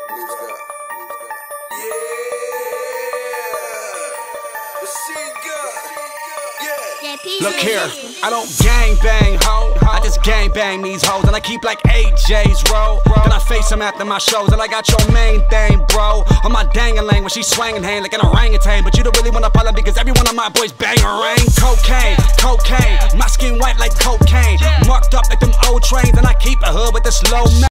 Look here, I don't gang bang, ho. I just gang bang these hoes, and I keep like AJ's roll. Then I face them after my shows, and I got your main thing, bro. On my dang-a-lang when she swangin' hand like an orangutan. But you don't really wanna follow because every one of my boys bang a ring. Cocaine, cocaine, my skin white like cocaine. Marked up like them old trains, and I keep a hood with the slow